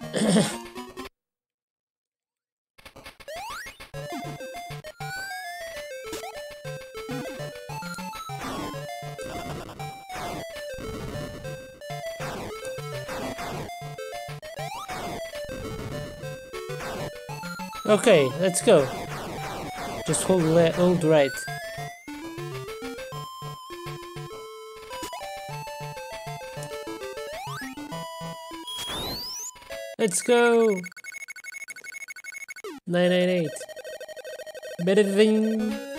Okay, let's go. Just hold right. Let's go. 998. Bada bing.